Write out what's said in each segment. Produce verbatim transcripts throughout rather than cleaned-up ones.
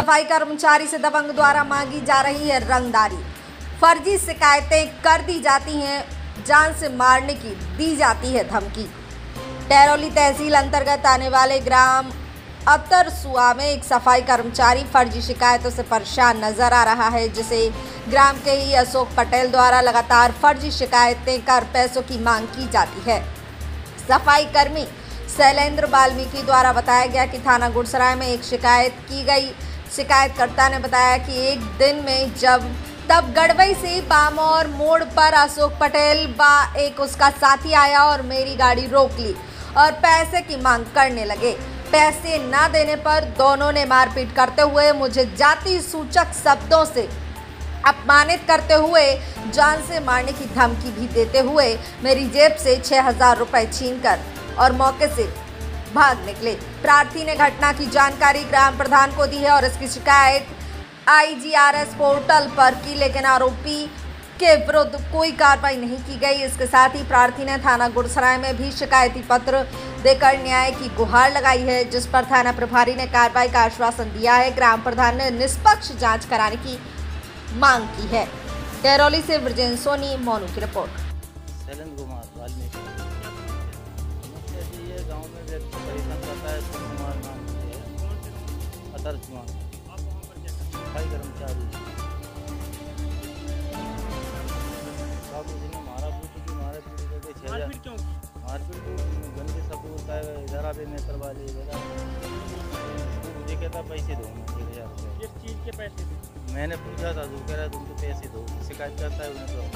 सफाई कर्मचारी से दबंग द्वारा मांगी जा रही है रंगदारी। फर्जी शिकायतें कर दी जाती हैं, जान से मारने की दी जाती है धमकी। टैरोली तहसील अंतर्गत आने वाले ग्राम अतरसुआ में एक सफाई कर्मचारी फर्जी शिकायतों से परेशान नजर आ रहा है, जिसे ग्राम के ही अशोक पटेल द्वारा लगातार फर्जी शिकायतें कर पैसों की मांग की जाती है। सफाई कर्मी शैलेंद्र वाल्मीकि द्वारा बताया गया कि थाना गुड़सराय में एक शिकायत की गई। शिकायतकर्ता ने बताया कि एक दिन में जब तब गड़बई से बामौर मोड़ पर अशोक पटेल व एक उसका साथी आया और मेरी गाड़ी रोक ली और पैसे की मांग करने लगे। पैसे न देने पर दोनों ने मारपीट करते हुए मुझे जाति सूचक शब्दों से अपमानित करते हुए जान से मारने की धमकी भी देते हुए मेरी जेब से छह हजार रुपये छीनकर और मौके से भाग निकले। प्रार्थी ने घटना की जानकारी ग्राम प्रधान को दी है और इसकी शिकायत I G R S portal पर की, लेकिन आरोपी के विरुद्ध कोई कार्रवाई नहीं की गई। इसके साथ ही प्रार्थी ने थाना गुड़सराय में भी शिकायती पत्र देकर न्याय की गुहार लगाई है, जिस पर थाना प्रभारी ने कार्रवाई का आश्वासन दिया है। ग्राम प्रधान ने निष्पक्ष जांच कराने की मांग की है। टैरोली से ब्रजेंद्र सोनी, मोनू की रिपोर्ट। शैलेंद्र कुमार वाल्मीकि ये गांव में व्यक्ति परेशान करता है, कुमार नाम से अतरसुआ सफाई कर्मचारी मारा पीटी की मारा पीटी करके छह हजार मारपीट गंदे शब्द बोलता है, इधर आवे नेत्र वाले इधर मुझे कहता पैसे दो एक हजार रुपये। किस चीज़ के पैसे दो? मैंने पूछा था तो कह रहा तुम तो पैसे दो। शिकायत करता है उन्हें तो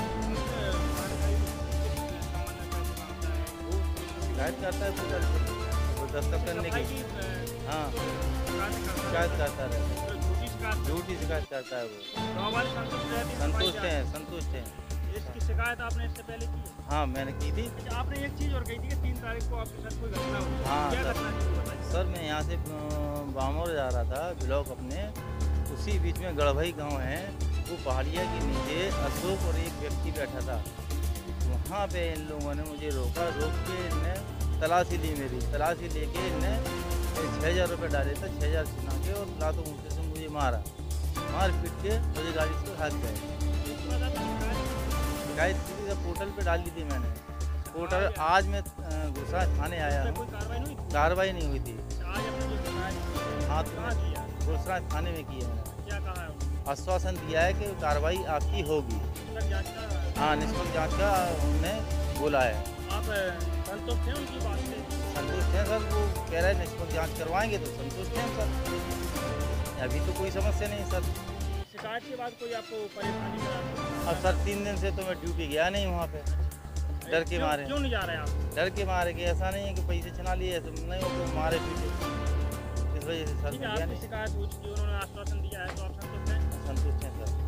शिकायत करता है पूरा वो दस्तक करने की। हाँ शिकायत करता है, झूठी शिकायत करता है वो। संतुष्ट है संतुष्ट है। इसकी शिकायत आपने इससे पहले की? हाँ मैंने की थी। अच्छा, आपने एक चीज़ और कही थी कि तीन तारीख को आपके साथ कोई घटना हुई। हाँ क्या सर, घटना थी बताइए। सर मैं यहाँ से बामौर जा रहा था ब्लॉक अपने, उसी बीच में गड़भई गांव है, वो पहाड़िया के नीचे अशोक और एक व्यक्ति बैठा था। वहाँ पे इन लोगों ने मुझे रोका, रोक के इनने तलाशी ली, मेरी तलाशी लेके इनने छः हज़ार रुपये डाले थे, छः हज़ार छिना के और लातों ऊँचे से मुझे मारा, मार पीट के मुझे गाड़ी से भाग गए। शिकायत की थी पोर्टल पे डाल दी थी मैंने। पोर्टल आज मैं गुस्सा थाने आया हूँ, कार्रवाई नहीं हुई थी। हाँ तो गुस्सा थाने में की है मैंने। क्या कहा है? आश्वासन दिया है कि कार्रवाई आपकी होगी। हाँ निष्पक्ष जांच का उन्होंने बोला है। आप संतुष्ट हैं उनकी बात से? संतुष्ट हैं सर, वो कह रहे हैं निष्पक्ष जांच करवाएंगे तो संतुष्ट हैं सर। अभी तो कोई समस्या नहीं सर। शिकायत के बाद कोई आपको परेशानी करा? अब सर तीन दिन से तो मैं ड्यूटी गया नहीं वहाँ पे, डर के मारे। क्यों नहीं जा रहे आप? डर के मारे कि ऐसा नहीं है कि पैसे छिना लिए, ऐसा नहीं हो तो मारे पीटे, इस वजह से सर मैं गया नहीं। शिकायत हुई थी, उन्होंने आश्वासन दिया है तो आप संतुष्ट हैं? संतुष्ट हैं सर।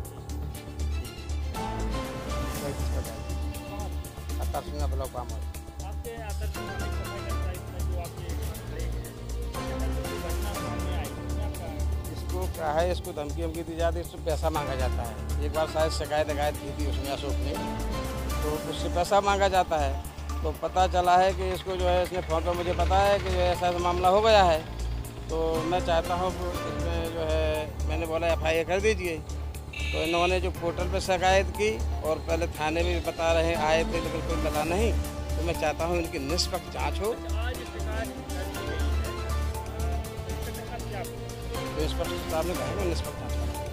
अतरसुआ ब्लॉक बामौर। आपके अतरसुआ में सफाई कर्मचारी में जो आपके खड़े हैं, घटना सामने आई, क्या आपका? इसको क्या है, इसको धमकी वमकी दी जाती है, इससे पैसा मांगा जाता है। एक बार शायद शिकायत शिकायत की थी उसमें अशोक ने, तो उससे पैसा मांगा जाता है। तो पता चला है कि इसको जो है इसने फ़ोन पर मुझे पता है कि जो है ऐसा मामला हो गया है, तो मैं चाहता हूँ इसमें जो है मैंने बोला एफ आई आर कर दीजिए। तो इन्होंने जो पोर्टल पर शिकायत की और पहले थाने में भी बता रहे आए थे लेकिन कोई मिला नहीं, तो मैं चाहता हूँ इनकी निष्पक्ष जाँच हो। आज शिकायत कर दी गई है, तो निष्पक्ष साहब ने कहा निष्पक्ष जाँच।